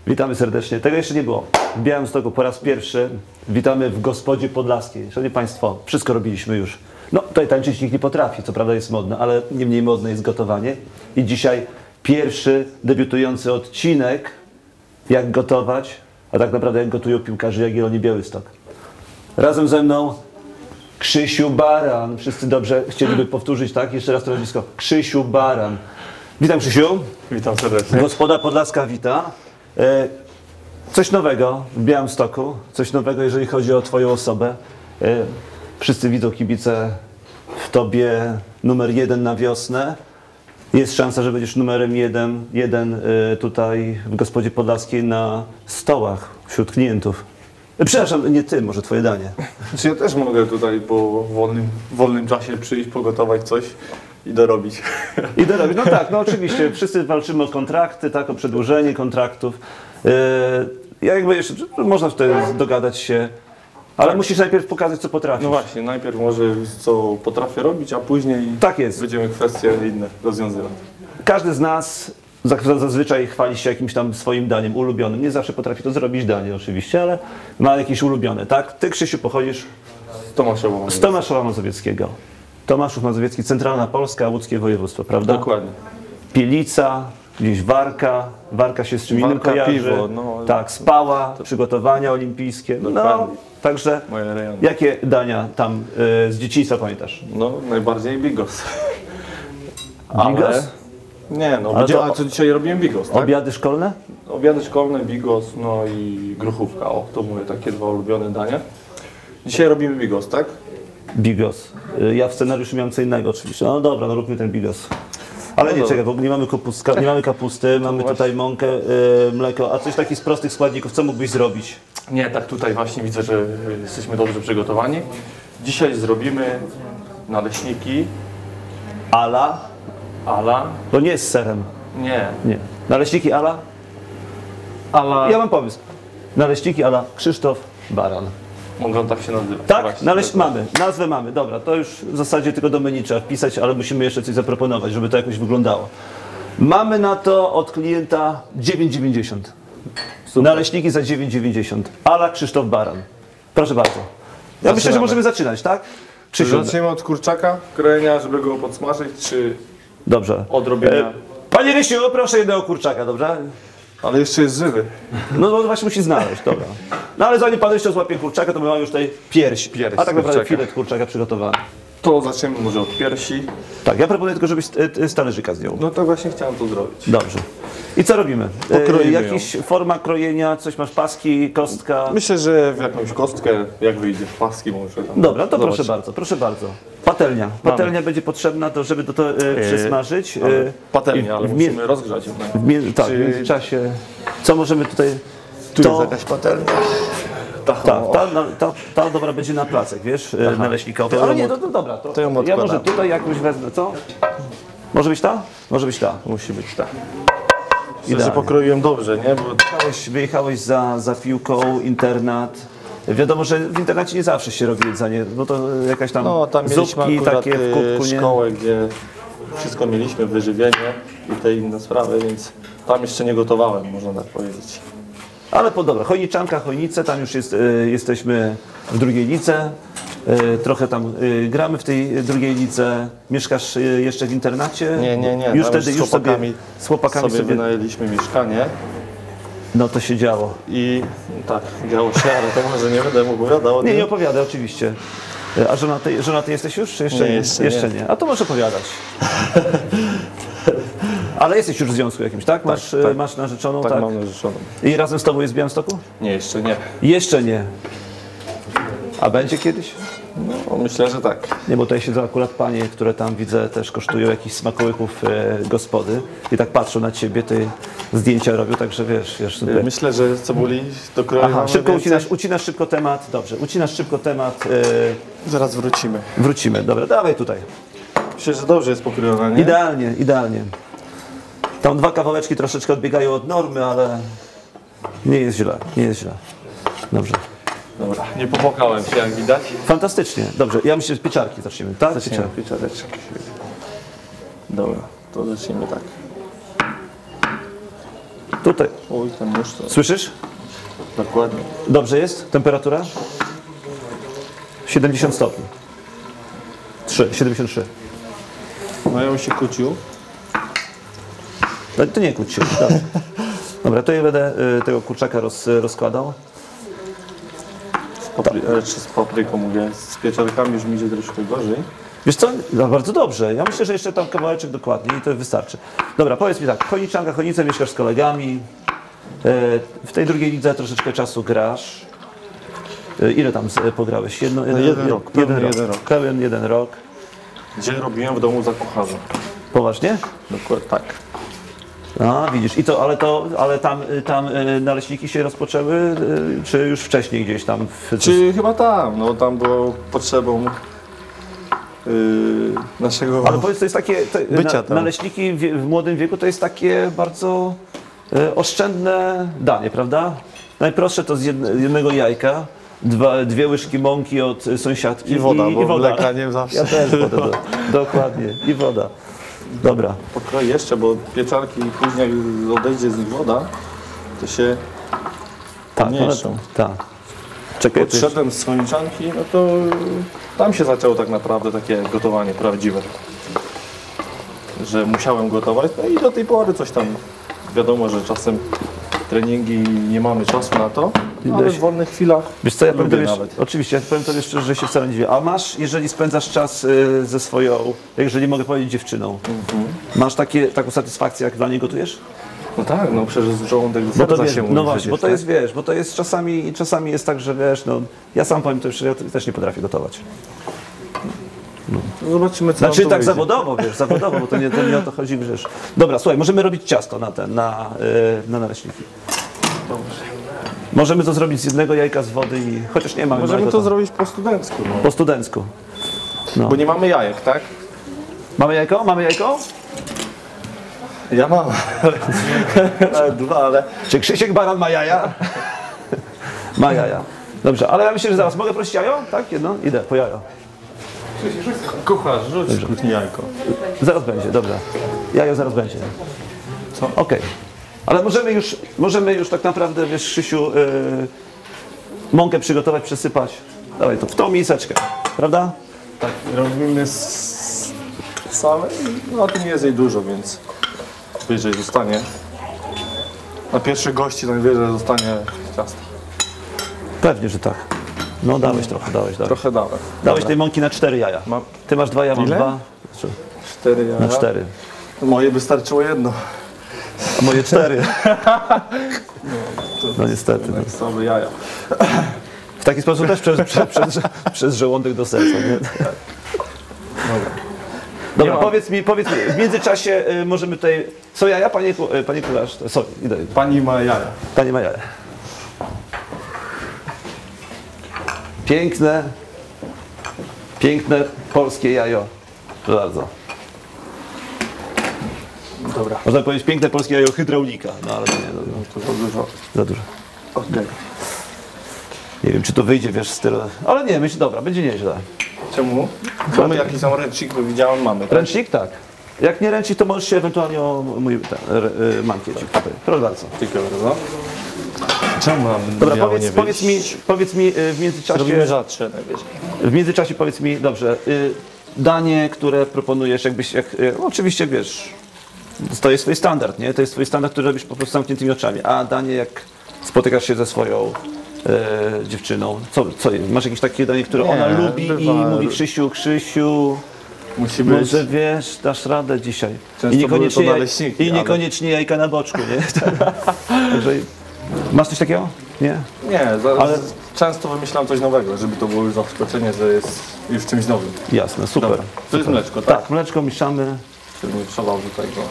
Witamy serdecznie. Tego jeszcze nie było. W Białymstoku po raz pierwszy. Witamy w Gospodzie Podlaskiej. Szanowni Państwo, wszystko robiliśmy już. No, tutaj tańczyć nikt nie potrafi, co prawda jest modne, ale nie mniej modne jest gotowanie. I dzisiaj pierwszy debiutujący odcinek, jak gotować, a tak naprawdę jak gotują piłkarze Jagiellonii Białystok. Razem ze mną Krzysiu Baran. Wszyscy dobrze chcieliby powtórzyć, tak? Jeszcze raz to nazwisko. Krzysiu Baran. Witam, Krzysiu. Witam serdecznie. Gospoda Podlaska wita. Coś nowego w Białymstoku, coś nowego, jeżeli chodzi o Twoją osobę. Wszyscy widzą kibice w Tobie numer 1 na wiosnę. Jest szansa, że będziesz numerem 1 tutaj w Gospodzie Podlaskiej na stołach wśród klientów. Przepraszam, nie Ty, może Twoje danie. Czy ja też mogę tutaj po wolnym czasie przyjść, pogotować coś i dorobić? I dorobić, no tak, no oczywiście, wszyscy walczymy o kontrakty, tak, o przedłużenie kontraktów. Ja jakby jeszcze, można wtedy dogadać się, ale tak. Musisz najpierw pokazać, co potrafisz. No właśnie, najpierw może co potrafię robić, a później tak jest. Będziemy kwestie inne rozwiązywać. Każdy z nas zazwyczaj chwali się jakimś tam swoim daniem ulubionym. Nie zawsze potrafi to zrobić danie oczywiście, ale ma jakieś ulubione, tak? Ty, Krzysiu, pochodzisz z Tomaszowa Mazowieckiego. Tomaszów Mazowiecki, Centralna Polska, łódzkie województwo, prawda? Dokładnie. Pielica, gdzieś Warka się z czym innym kojarzy. Piwo, no, tak, Spała, przygotowania olimpijskie. No, także jakie dania tam z dzieciństwa pamiętasz? No, najbardziej bigos. Bigos? Nie, no, ale co dzisiaj robiłem bigos, tak? Obiady szkolne? Obiady szkolne, bigos, no i gruchówka. O, to mówię, takie dwa ulubione dania. Dzisiaj robimy bigos, tak? Bigos. Ja w scenariuszu miałem co innego oczywiście. No dobra, no róbmy ten bigos. Ale nie, czekaj, bo nie mamy kapusty, mamy tutaj mąkę, mleko, a coś takich z prostych składników, co mógłbyś zrobić? Nie, tak tutaj właśnie widzę, że jesteśmy dobrze przygotowani. Dzisiaj zrobimy naleśniki. Ala? To nie jest z serem. Nie. Naleśniki ala? Ja mam pomysł. Naleśniki ala Krzysztof Baran. Mogą tak się nazywać. Tak? Mamy. Nazwę mamy. Dobra, to już w zasadzie tylko do menu trzeba wpisać, ale musimy jeszcze coś zaproponować, żeby to jakoś wyglądało. Mamy na to od klienta 9,90. Naleśniki za 9,90. Ala Krzysztof Baran. Proszę bardzo. Ja myślę, że możemy zaczynać, tak? Krzysiu, zaczniemy od kurczaka, krojenia, żeby go podsmażyć, czy dobrze. Odrobienia? Panie Rysiu, proszę jednego kurczaka, dobrze? Ale jeszcze jest żywy. No właśnie musi znaleźć, dobra. No ale zanim pan jeszcze złapie kurczaka, to my mamy już tutaj pierś a tak naprawdę filet kurczaka przygotowany. To zaczniemy może od piersi. Tak, ja proponuję tylko, żebyś z talerzyka zdjął. No to właśnie chciałem to zrobić. Dobrze. I co robimy? Jakaś forma krojenia, coś masz, paski, kostka? Myślę, że w jakąś kostkę, jak wyjdzie, paski może tam. Dobra, to proszę bardzo. Patelnia będzie potrzebna, to żeby to przysmażyć. Patelnia, ale musimy rozgrzać ją. Tak, w międzyczasie. Co możemy tutaj... Tu jest jakaś patelnia. Ta dobra będzie na placek, wiesz, naleśnikowy. Ale nie, to dobra, to ją ja może tutaj jakąś wezmę, co? Może być ta? Może być ta. Musi być ta. Myślę, że pokroiłem dobrze, nie? Bo... Wyjechałeś za piłką, internat. Wiadomo, że w internacie nie zawsze się robi jedzenie, no to jakaś tam zupki takie w kubku, nie? Szkołę, gdzie wszystko mieliśmy, wyżywienie i te inne sprawy, więc tam jeszcze nie gotowałem, można tak powiedzieć. Ale dobra, chojnice, tam już jesteśmy w drugiej lice, trochę tam gramy w tej drugiej lice. Mieszkasz jeszcze w internacie? Nie. Już wtedy z chłopakami sobie wynajęliśmy mieszkanie. No to się działo. I tak, działo się, ale to może nie będę opowiadał. Nie opowiadaj, oczywiście. A żonaty jesteś już? Czy jeszcze nie. A to możesz opowiadać. Ale jesteś już w związku jakimś, tak? Masz narzeczoną, tak? Tak, mam narzeczoną. I razem z tobą jest w Białymstoku? Nie, jeszcze nie. Jeszcze nie. A będzie kiedyś? No, myślę, że tak. Nie, bo tutaj siedzą akurat panie, które tam widzę też kosztują jakichś smakołyków gospody i tak patrzą na ciebie, ty zdjęcia robią, także wiesz. Myślę, że cebuli do kroju. Aha, szybko ucinasz szybko temat, dobrze, ucinasz szybko temat. Zaraz wrócimy. Wrócimy, dobra, dawaj tutaj. Myślę, że dobrze jest pokrojona, nie? Idealnie. Tam dwa kawałeczki troszeczkę odbiegają od normy, ale nie jest źle. Dobrze. Dobra, nie popłakałem się, jak widać. Fantastycznie, dobrze. Ja myślę, że z pieczarki zaczniemy, tak? Pieczareczki. Dobra, to zacznijmy tak. Tutaj. Oj, ten nóż to... Słyszysz? Dokładnie. Dobrze jest? Temperatura? 70 stopni. 73. No ja bym się kłócił. No, to nie kłóć się. Dobrze. Dobra, to ja będę tego kurczaka rozkładał. Czy z papryką mówię, z pieczarkami już mi idzie troszkę gorzej. Wiesz co? No, bardzo dobrze. Ja myślę, że jeszcze tam kawałeczek dokładnie i to wystarczy. Dobra, powiedz mi tak, Chojniczanka, Chojnice, mieszkasz z kolegami. W tej drugiej lidze troszeczkę czasu grasz. Ile tam pograłeś? Jeden rok, pełny jeden rok. Pełen jeden rok. Gdzie robiłem w domu za kucharza. Poważnie? Dokładnie tak. A, widzisz. I to, ale tam naleśniki się rozpoczęły, czy już wcześniej gdzieś tam? Czy chyba tam, no tam było potrzebą naszego... Ale powiedz, to jest takie, Bycia tam. naleśniki w młodym wieku to jest takie bardzo oszczędne danie, prawda? Najprostsze to z jednego jajka, dwie łyżki mąki od sąsiadki I woda, bo woda. mleka nie zawsze. Ja też wodę, dokładnie, i woda. Dobra. Pokroję jeszcze, bo pieczarki później jak odejdzie z nich woda, to się pomniejszą. Tak. Czekaj, Podszedłem z Chojniczanki, no to tam się zaczęło tak naprawdę takie gotowanie prawdziwe. Że musiałem gotować, no i do tej pory coś tam, wiadomo, że czasem treningi nie mamy czasu na to, ale w wolnych chwilach wiesz co, ja powiem lubię tobie, nawet. oczywiście, ja powiem tobie szczerze, że się wcale nie dziwię. A masz, jeżeli spędzasz czas ze swoją, jeżeli mogę powiedzieć, dziewczyną, masz taką satysfakcję, jak dla niej gotujesz? No tak, no przecież żołądek do Bo to serca wiesz, się mówi no właśnie, przecież, bo to tak? jest, wiesz, bo to jest czasami jest tak, że wiesz, no, ja sam powiem to, że ja też nie potrafię gotować. No zobaczymy, co Znaczy nam to tak wyjdzie. zawodowo, wiesz, zawodowo, bo to nie o to chodzi, wiesz. Dobra, słuchaj, możemy robić ciasto na naleśniki. Dobrze. Możemy to zrobić z jednego jajka z wody i chociaż nie mamy Możemy małego, to zrobić po studencku, no. po studencku. Bo nie mamy jajek, tak? Mamy jajko? Mamy jajko? Ja mam. Nawet dwa, ale... Czy Krzysiek Baran ma jaja? Ma jaja. Dobrze, ale ja myślę, że zaraz mogę prosić jajo? Tak, jedno? Idę po jajo. Kucharz, rzuć mi jajko. Zaraz będzie, dobra. Jajo zaraz będzie. Co? Okej. Ale możemy już tak naprawdę, wiesz, Krzysiu, mąkę przygotować, przesypać. Dawaj to w tą miseczkę, prawda? Tak, robimy same, no to nie jest jej dużo, więc wyżej zostanie. Na pierwszych gości najwyżej zostanie ciasto. Pewnie, że tak. No dałeś trochę, dałeś. Trochę dałem. Dałeś tej mąki na 4 jaja. Mam. Ty masz 2, ja mam Ile? 2. 4 jaja. Na 4. Moje wystarczyło jedno. A moje 4. No niestety. No. Tak same jaja. W taki sposób też przez żołądek do serca. Nie? Dobra. Dobra, Nie mam. powiedz mi, w międzyczasie możemy tutaj... Są jaja, panie kucharz? Sorry, idę. Pani ma jaja. Pani ma jaja. Piękne polskie jajo. Proszę bardzo. Dobra. Można powiedzieć piękne polskie jajo hydraulika, no ale to nie, To za dużo. za dużo. Okej. Nie wiem, czy to wyjdzie, wiesz, z tylu... Ale nie, myślę, dobra, będzie nieźle. Czemu? Mamy jakiś tam ręcznik, bo widziałem, mamy. Tak? Ręcznik? Tak. Jak nie ręcznik, to możesz się ewentualnie o mój mankiecik tutaj. Proszę bardzo. Dziękuję bardzo. Czemu mam Dobra, biało nie powiedz mi w międzyczasie... Robimy rzadsze najwyżej. W międzyczasie powiedz mi, dobrze, danie, które proponujesz, oczywiście wiesz, to jest twój standard, nie? To jest twój standard, który robisz po prostu zamkniętymi oczami, a danie, jak spotykasz się ze swoją dziewczyną, co jest? Masz jakieś takie danie, które Nie, ona lubi i bywa. mówi Krzysiu, Musi być. może wiesz, dasz radę dzisiaj. Często były to naleśniki, ale- niekoniecznie jajka na boczku, nie? Także, masz coś takiego? Nie? Nie, Ale- ale często wymyślam coś nowego, żeby to było już zaskoczenie, że jest już czymś nowym. Jasne, super. Dobra. To jest mleczko, tak? Tak, mleczko mieszamy. Czyli nie przelał do tego.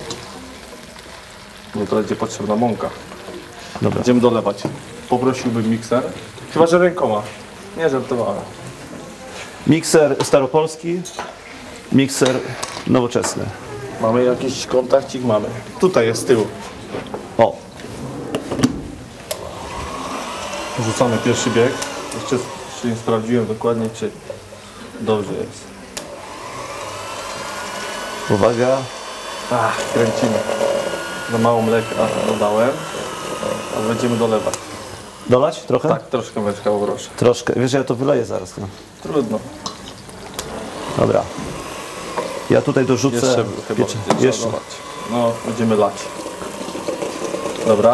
Bo to będzie potrzebna mąka. Dobra. Będziemy dolewać. Poprosiłbym mikser. Chyba, że rękoma. Nie żartowałem. Mikser staropolski, mikser nowoczesny. Mamy jakiś kontakcik? Mamy. Tutaj jest z tyłu. O, Rzucamy pierwszy bieg. Jeszcze nie sprawdziłem dokładnie, czy dobrze jest. uwaga. Kręcimy. Za mało mleka dodałem, a będziemy dolewać. Dolać trochę? Tak, troszkę mleczka poproszę. Troszkę. Wiesz, że ja to wyleję zaraz. No. Trudno. Dobra. Ja tutaj dorzucę... Jeszcze chyba będzie jeszcze. trzeba dolać. No, będziemy lać. Dobra.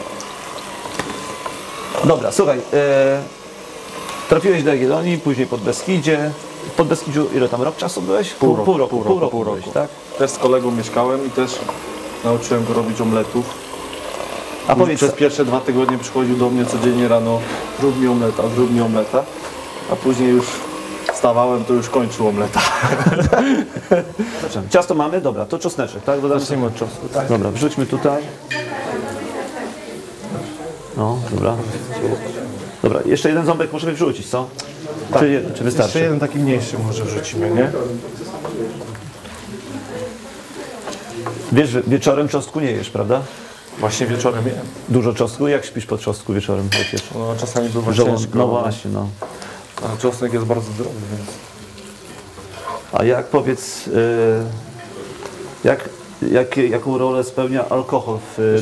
Dobra, słuchaj. Trafiłeś do Jagiellonii, później pod Beskidzie. Pod Beskidziu ile tam, rok czasu byłeś? Pół roku byłeś, tak? Też z kolegą mieszkałem i też nauczyłem go robić omletów. A powiedz, Przez pierwsze 2 tygodnie przychodził do mnie codziennie rano, zrób mi omleta, a później już wstawałem, to już kończył omleta. ciasto mamy? Dobra, to czosneczek, tak? Dodam Zacznijmy od czosnku, tak? Dobra, wrzućmy tutaj. No, dobra. Dobra, jeszcze jeden ząbek możemy wrzucić, co? Tak. Czy wystarczy? Jeszcze jeden taki mniejszy może wrzucimy, nie? Wiesz, że wieczorem czosnku nie jesz, prawda? Właśnie wieczorem jem. Dużo czosnku? Jak śpisz po czosnku wieczorem? Jak jesz? No, czasami bywa Żołąd- ciężko. No właśnie, no. A czosnek jest bardzo zdrowy, więc... A jak powiedz, jaką rolę spełnia alkohol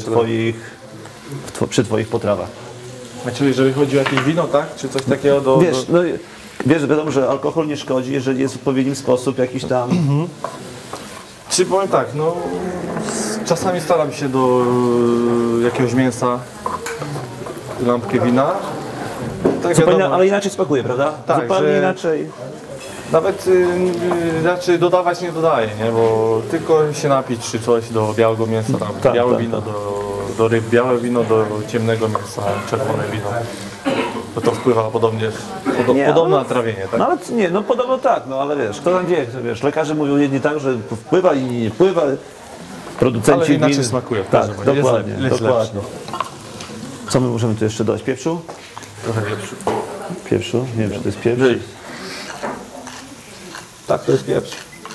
przy Twoich potrawach? Znaczy, jeżeli chodzi o jakieś wino, tak? Czy coś takiego Wiesz, no, wiesz, wiadomo, że alkohol nie szkodzi, jeżeli jest w odpowiednim sposób jakiś tam... Czy powiem tak, no... Czasami staram się do jakiegoś mięsa lampkę wina. Tak, Zupełnie, wiadomo, ale inaczej smakuje, prawda? Tak, Zupełnie że- inaczej. Nawet raczej dodawać nie dodaję, nie? Bo tylko się napić czy coś do białego mięsa, tam Tak, białe tak, wino tak. do ryb, białe wino do ciemnego mięsa, czerwone wino. Bo to wpływa podobnie, Nie, podobne ale- na trawienie, tak? No ale nie, no podobno tak, no ale wiesz, kto tam wie, wiesz, lekarze mówią jedni tak, że wpływa, inni nie wpływa, producenci... Ale inaczej win- smakuje w Tak, każdym razie. dokładnie, Jest dokładnie. Co my możemy tu jeszcze dodać? Pieprzu? Trochę lepszy. Pieprzu? Nie wiem, czy to jest pieprz. Żyj. Tak, to jest pieprz.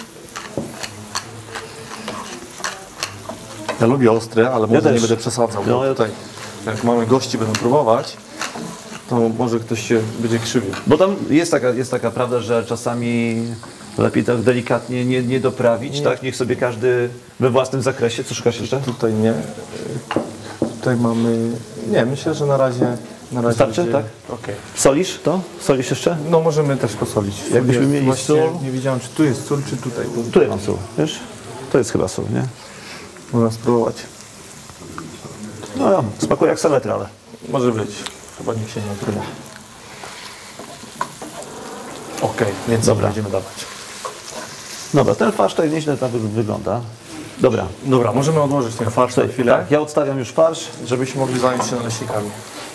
Ja lubię ostre, ale może też. nie będę przesadzał. No, bo ja tutaj, jak mamy gości, będą próbować, to może ktoś się będzie krzywił. Bo tam jest taka prawda, że czasami lepiej tak delikatnie nie doprawić, tak? Niech sobie każdy we własnym zakresie. Co szukasz jeszcze? Tutaj nie. Tutaj mamy... Nie, myślę, że na razie Wystarczy, będzie- tak? Okej. Solisz to? Solisz jeszcze? No możemy też posolić. Jakbyśmy mieli Właśnie sól. Nie wiedziałem, czy tu jest sól, czy tutaj. Tutaj mam sól, wiesz? To jest chyba sól, nie? Można spróbować. No, smakuje jak saletra, ale... Może być. Chyba nikt się nie odrywa. Okej, więc Dobra. będziemy dawać. Dobra, ten farsz tutaj nieźle tam wygląda. Dobra. Dobra, możemy odłożyć ten farsz na chwilę, Tak, ja odstawiam już farsz. żebyśmy mogli zająć się naleśnikami.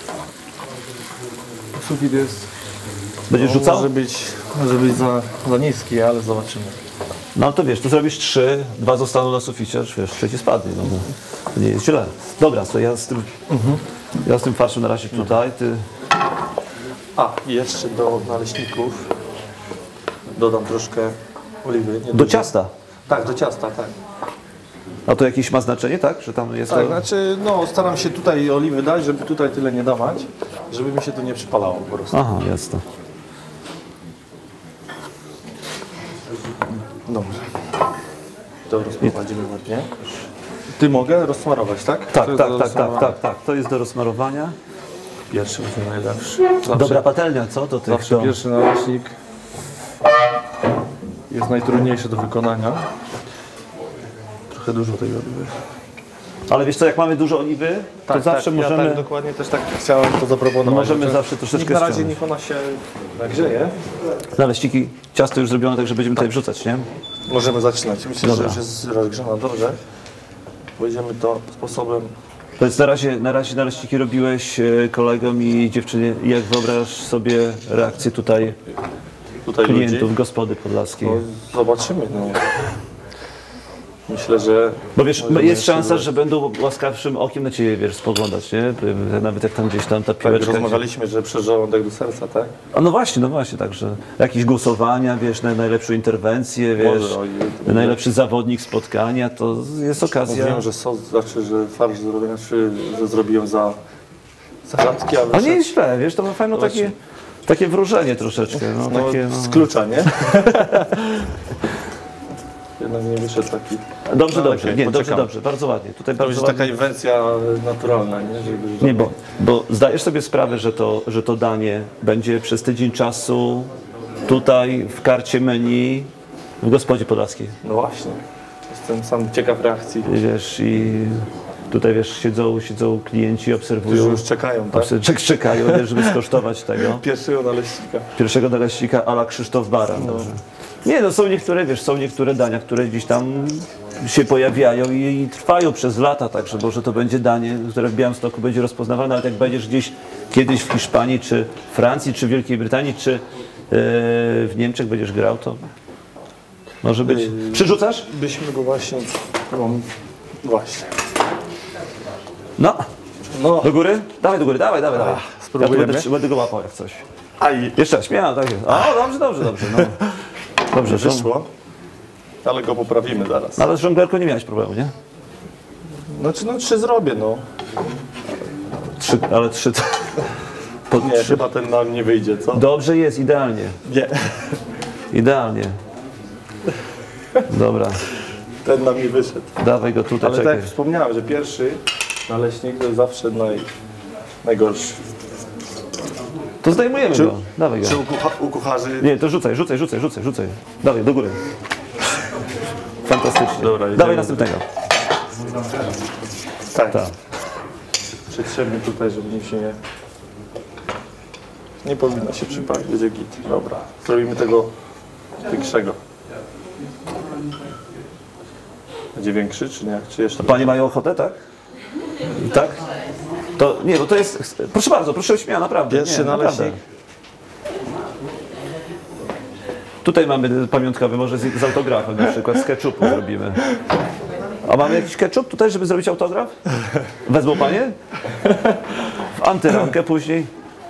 Sufit jest... Będziesz rzucał? Może być za niski, ale zobaczymy. No to wiesz, tu zrobisz 3, 2 zostaną na suficie, aż wiesz, trzeci spadnie, no to nie jest źle. Dobra, to ja z tym farszem na razie tutaj, ty... A, i jeszcze do naleśników dodam troszkę oliwy. Nie Do dużo. ciasta. Tak, do ciasta, tak. A to jakieś ma znaczenie, tak? Że tam jest Tak, to... znaczy, no staram się tutaj oliwy dać, żeby tutaj tyle nie dawać, żeby mi się to nie przypalało po prostu. Aha, jasne. Dobrze. To rozprowadzimy ładnie. Ty mogę rozsmarować, tak? To Tak, jest tak, do tak, rozsmarowania. tak. To jest do rozsmarowania. Pierwszy będzie najlepszy. Zawsze, Dobra patelnia, co? To tych zawsze to... pierwszy naleśnik jest najtrudniejszy do wykonania. Trochę dużo tej oliwy. Ale wiesz co, jak mamy dużo oliwy, to zawsze Ja możemy... tak dokładnie też tak chciałem to zaproponować. Możemy że zawsze troszeczkę niech na razie ściągnąć. niech ona się nagrzeje. Naleśniki, ciasto już zrobione, także będziemy tutaj wrzucać, nie? Możemy zaczynać. Myślę, Dobra. że już jest rozgrzana dobrze. Pójdziemy to sposobem. Powiedz, na razie naleśniki robiłeś kolegom i dziewczynie. Jak wyobrażasz sobie reakcję tutaj klientów, ludzi. gospody podlaskiej? No, zobaczymy. No. Myślę, że... Bo wiesz, możemy jest jeszcze szansa, że będą łaskawszym okiem na Ciebie, wiesz, spoglądać, nie? Nawet jak tam gdzieś tam ta Tak, piłeczka... rozmawialiśmy, że przez żołądek do serca, tak? A no właśnie, także jakieś głosowania, wiesz, na najlepszą interwencję, wiesz, Może, oj, najlepszy zawodnik spotkania, to jest okazja... Wiem, że sos, znaczy, że farsz zrobiłem, że zrobiłem za rzadki, ale... A nie jest źle, wiesz, to ma fajne Zobaczmy. takie wrażenie troszeczkę, No, takie, z klucza, nie? jednak nie wyszedł taki. Dobrze, No, dobrze, okej, nie, dobrze, poczekamy. dobrze, bardzo ładnie. Tutaj To bardzo już ładnie. taka wersja naturalna, nie? Żeby Nie, bo zdajesz sobie sprawę, że to danie będzie przez tydzień czasu tutaj w karcie menu w Gospodzie Podlaskiej. No właśnie. Jestem sam ciekaw reakcji. Wiesz, i tutaj wiesz, siedzą klienci, Którzy obserwują, już czekają, tak? czekają, wiesz, żeby skosztować tego. Pierwszego naleśnika. Pierwszego naleśnika a la Krzysztof Baran. Dobrze. Nie, no są niektóre, wiesz, są niektóre dania, które gdzieś tam się pojawiają i trwają przez lata, także może to będzie danie, które w Białymstoku będzie rozpoznawane, ale jak będziesz gdzieś kiedyś w Hiszpanii, czy Francji, czy Wielkiej Brytanii, czy w Niemczech będziesz grał, to może być. Przyrzucasz? Byśmy go właśnie... No, właśnie. No. No. Do góry? Dawaj do góry, dawaj. spróbujemy? Ja tu będę go łapał jak coś. Aj, Jeszcze raz, śmiało, tak jest. O, dobrze, no. Dobrze, wyszło. Ale go poprawimy zaraz. Ale z żonglerką nie miałeś problemu, nie? Znaczy, no 3 zrobię, no. Ale trzy. Nie, chyba ten nam nie wyjdzie, co? Dobrze jest, idealnie. Nie. Idealnie. Dobra, Ten nam nie wyszedł. dawaj go tutaj, Ale tak czekaj. jak wspomniałem, że pierwszy naleśnik to jest zawsze najgorszy. To zdejmujemy Czy- go. Dawaj go. Czy u kucharzy... Nie, to rzucaj. Dawaj, do góry. Fantastycznie. Dobra, idziemy. Dawaj następnego. Tak. Tak. Przytrzemy tutaj, żeby mi się nie... Nie powinno się przypalić, będzie git. Dobra, zrobimy tego większego. Będzie większy, czy nie? Czy jeszcze? Panie mają ochotę, tak? Tak? To nie, bo to jest. Proszę bardzo, proszę śmiało, naprawdę. Pierwszy nie, naprawdę. naleśnik. Tutaj mamy pamiątkowy, może z autografem na przykład, z ketchupu zrobimy. A mamy jakiś ketchup tutaj, żeby zrobić autograf? Wezmą panie? W antyramkę później.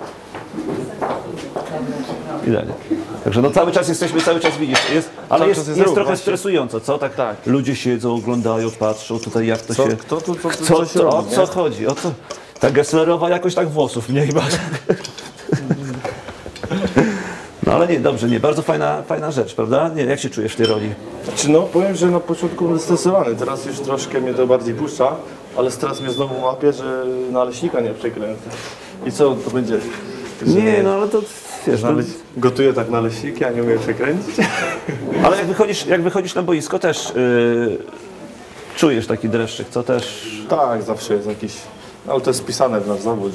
Idealnie. Także no cały czas widzisz, ale Cały jest, czas jest, jest ruch, trochę właśnie. stresująco, co? Tak, Tak. Ludzie siedzą, oglądają, patrzą tutaj jak to Co, się... kto tu Co, się robi, o co chodzi? O co? Ta Gesslerowa jakoś tak włosów mniej ma. No ale nie, dobrze, nie, bardzo fajna rzecz, prawda? Nie, jak się czujesz w tej roli? Znaczy, no powiem, że na początku byłem stresowany, teraz już troszkę mnie to bardziej puszcza, ale teraz mnie znowu łapie, że naleśnika nie przekręcę. I co to będzie? Że Nie, no ale to wiesz, to, gotuję tak naleśniki, a nie umiem przekręcić? ale jak wychodzisz na boisko też czujesz taki dreszczyk, co też... Tak, zawsze jest jakiś, ale to jest wpisane w nasz zawód,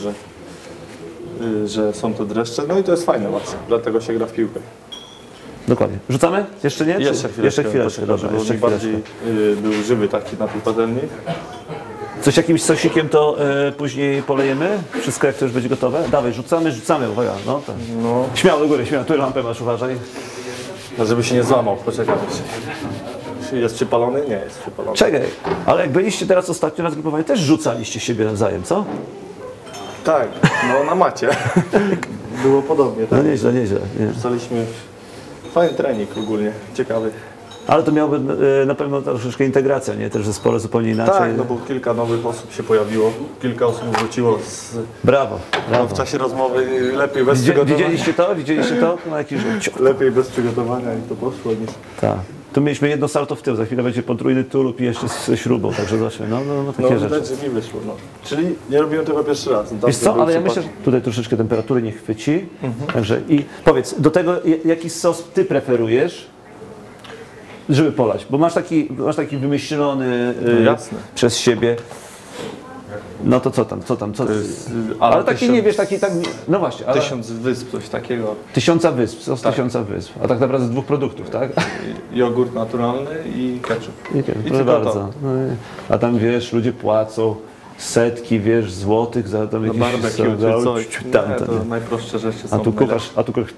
że są to dreszcze, no i to jest fajne właśnie, dlatego się gra w piłkę. Dokładnie. Rzucamy? Jeszcze nie? Czy- Jeszcze chwileczkę, Jeszcze chwileczkę, poczekam, dobra, żeby jeszcze on bardziej chwileczkę. był żywy taki na tej patelni. Coś jakimś sosikiem to później polejemy? Wszystko jak to już będzie gotowe? Dawaj, rzucamy, uwaga. No, tak. No, Śmiało do góry, śmiało. Tu lampę masz, uważaj. żeby się nie złamał, poczekam jeszcze. Jest przypalony? Nie jest przypalony. Czekaj, ale jak byliście teraz ostatnio na zgrupowaniu, też rzucaliście siebie nawzajem, co? Tak, no na macie. Było podobnie, No tak? nieźle. Nie. Rzucaliśmy fajny trening ogólnie, ciekawy. Ale to miałoby na pewno troszeczkę integracja, nie? Też w zespole zupełnie inaczej. Tak, no bo kilka nowych osób się pojawiło, kilka osób wróciło Brawo. w czasie rozmowy lepiej bez przygotowania. Widzieliście to? No jakiś ciuch. Lepiej bez przygotowania i to poszło niż... Tak. Tu mieliśmy jedno salto w tył, za chwilę będzie potrójny tulub i jeszcze z śrubą, także zobaczmy. No takie No rzeczy. widać, że mi wyszło, no. Czyli nie robiłem tego pierwszy raz. Wiesz co, ale ja myślę, że tutaj troszeczkę temperatury nie chwyci. Także i powiedz, do tego jaki sos ty preferujesz, żeby polać? Bo masz taki wymyślony jasne. przez siebie. No to co tam? To jest, Ale taki nie wiesz, taki tak. No właśnie, ale 1000 wysp, coś takiego. 1000 wysp, sos Tak. 1000 wysp. A tak naprawdę z 2 produktów, tak? Jogurt naturalny i ketchup. Proszę tylko bardzo. to. No a tam wiesz, ludzie płacą setki, wiesz, złotych za tam Na jakieś barbecue czy coś. tam, Nie, to najprostsze rzeczy są. A tu najlepsze. kuchasz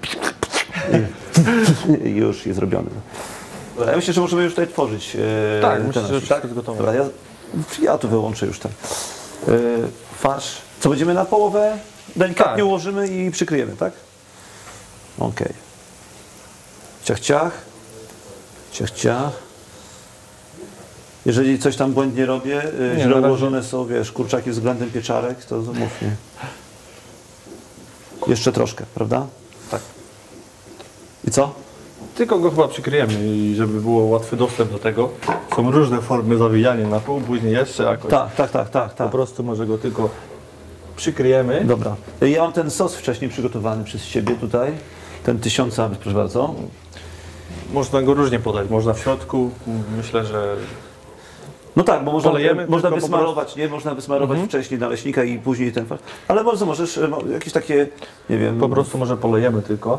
i już jest zrobiony. Ja myślę, że możemy już tutaj tworzyć. Tak, ten myślę, że nasz, wszystko jest gotowe. Dobra, ja tu wyłączę już tak. Farsz. Co będziemy na połowę delikatnie Tak. ułożymy i przykryjemy, tak? Okej. Ciach, ciach. Ciach, ciach. Jeżeli coś tam błędnie robię, Nie, źle na razie- ułożone są, wiesz, kurczaki względem pieczarek, to mów nie. Jeszcze troszkę, prawda? Tak. I co? Tylko go chyba przykryjemy i żeby było łatwy dostęp do tego. Są różne formy zawijania na pół, później jeszcze jakoś. Tak. Po prostu może go tylko przykryjemy. Dobra. Ja mam ten sos wcześniej przygotowany przez Ciebie tutaj. Ten 1000, proszę bardzo. Można go różnie podać. Można w środku. Myślę, że No tak, bo można, Polejemy można tylko po wysmarować, nie? Można wysmarować wcześniej naleśnika i później ten farsz. Ale może możesz jakieś takie, nie wiem... po prostu może polejemy tylko.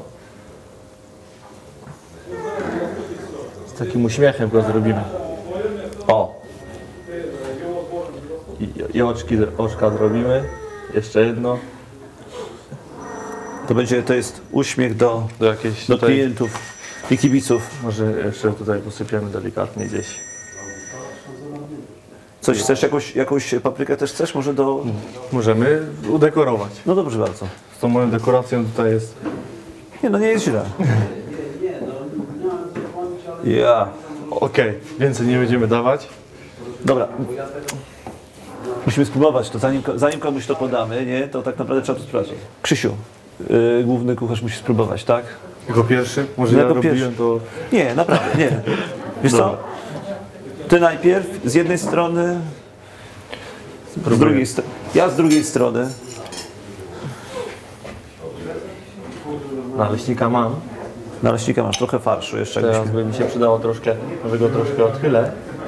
Z takim uśmiechem go zrobimy. O! I oczka zrobimy. Jeszcze jedno. To jest uśmiech do jakiejś tutaj, klientów i kibiców. może jeszcze tutaj posypiemy delikatnie gdzieś. Coś chcesz, jakąś paprykę też chcesz? Może do... Możemy udekorować. No dobrze bardzo. Z tą moją dekoracją tutaj jest. Nie, no nie jest źle. Ja. Okej, więcej nie będziemy dawać. Dobra. Musimy spróbować to, zanim komuś to podamy, nie? To tak naprawdę trzeba to sprawdzić. Krzysiu, główny kucharz musi spróbować, tak? Jako pierwszy? Może ja robiłem to... Nie, naprawdę, nie. Wiesz co? Ty najpierw z jednej strony, z drugiej strony. Ja z drugiej strony. Naleśnika mam. Naleśnika masz trochę farszu jeszcze. Teraz by mi się przydało troszkę, może go troszkę odchylę.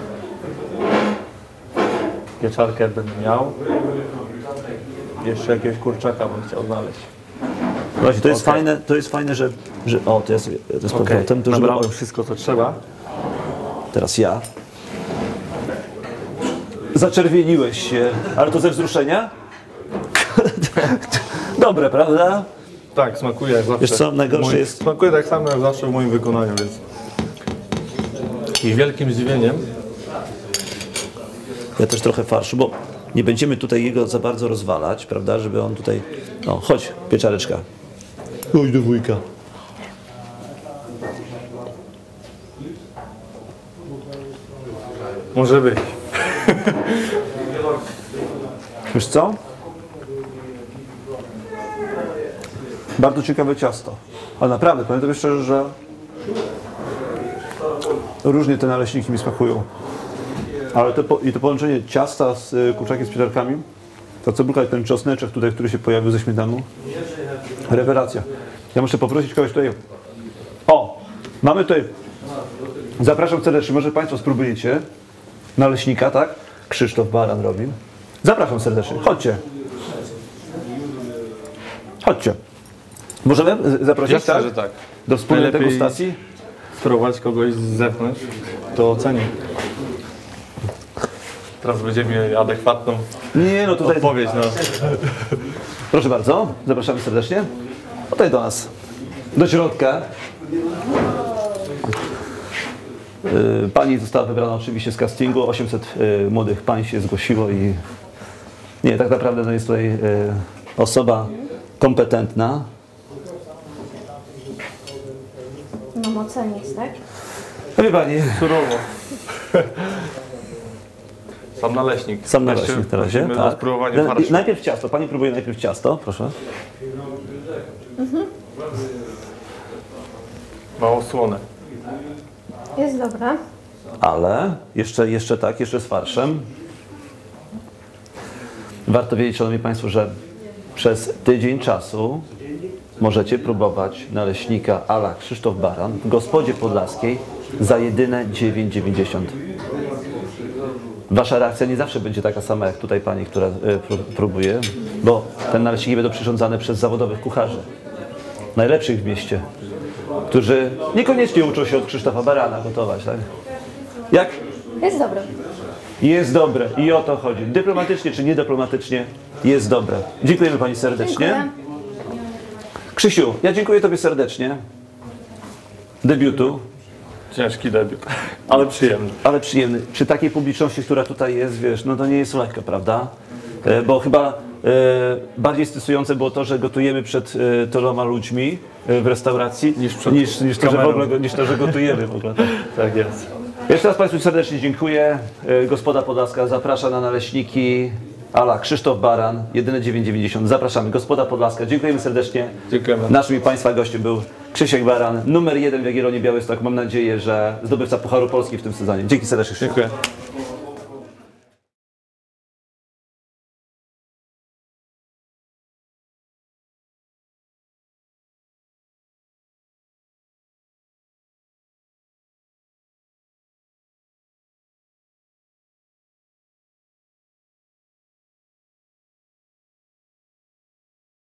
Pieczarkę będę miał. Jeszcze jakiegoś kurczaka bym chciał znaleźć. Właśnie, to jest fajne, że o, to jest powrotem. To nabrałem wszystko, co trzeba. Teraz ja. Zaczerwieniłeś się, ale to ze wzruszenia? Dobre, prawda? Tak, smakuje jak zawsze. Wiesz co, najgorsze jest... Smakuje tak samo jak zawsze w moim wykonaniu, więc... I wielkim zdziwieniem. Ja też trochę farszu, bo nie będziemy tutaj jego za bardzo rozwalać, prawda, żeby on tutaj... O, chodź, pieczareczka. Chodź do wujka. Może być. Wiesz co? Bardzo ciekawe ciasto. Ale naprawdę, powiem tobie szczerze, że różnie te naleśniki mi smakują. Ale to połączenie ciasta z kurczakiem z pieczarkami, ta cebulka i ten czosneczek tutaj, który się pojawił ze śmietaną, rewelacja. Ja muszę poprosić kogoś tutaj. O! Mamy tutaj. Zapraszam serdecznie, może Państwo spróbujecie naleśnika, tak? Krzysztof Baran robi. Zapraszam serdecznie, chodźcie. Chodźcie. Możemy zaprosić, Jasne, tak? że tak. Do wspólnej Najlepiej degustacji? Spróbować kogoś z zewnątrz, to oceni. Teraz będziemy mieli adekwatną Nie, no tutaj... odpowiedź na... Proszę bardzo, zapraszamy serdecznie. Tutaj do nas, do środka. Pani została wybrana oczywiście z castingu, 800 młodych pań się zgłosiło i nie, tak naprawdę no jest tutaj osoba kompetentna. Mam ocenić, tak? No wie Pani, Surowo. Sam naleśnik. sam naleśnik na razie. Do spróbowania farszu. Najpierw ciasto, Pani próbuje najpierw ciasto, proszę. Mało słone. Jest dobra. Ale jeszcze tak, jeszcze z farszem. Warto wiedzieć, szanowni Państwo, że przez tydzień czasu możecie próbować naleśnika a la Krzysztof Baran w Gospodzie Podlaskiej za jedyne 9,90. Wasza reakcja nie zawsze będzie taka sama jak tutaj pani, która próbuje, bo te naleśniki będą przyrządzane przez zawodowych kucharzy, najlepszych w mieście, którzy niekoniecznie uczą się od Krzysztofa Barana gotować, tak? Jak? Jest dobra. Jest dobre i o to chodzi. Dyplomatycznie czy niedyplomatycznie jest dobre. Dziękujemy Pani serdecznie. Dziękuję. Krzysiu, ja dziękuję Tobie serdecznie. Debiutu, Ciężki debiut, ale przyjemny. ale przyjemny. Przy takiej publiczności, która tutaj jest, wiesz, no to nie jest lekko, prawda? Bo chyba bardziej stresujące było to, że gotujemy przed tyloma ludźmi w restauracji, niż to, że w ogóle, niż to, że gotujemy w ogóle. Tak jest. Jeszcze raz Państwu serdecznie dziękuję. Gospoda Podlaska zaprasza na naleśniki, Ala Krzysztof Baran, jedyne 9,90. Zapraszamy. Gospoda Podlaska. Dziękujemy serdecznie. Dziękujemy. Naszym i Państwa gościem był Krzysiek Baran, numer 1 w Jagiellonii Białystok. Mam nadzieję, że zdobywca Pucharu Polski w tym sezonie. Dzięki serdecznie. Dziękuję.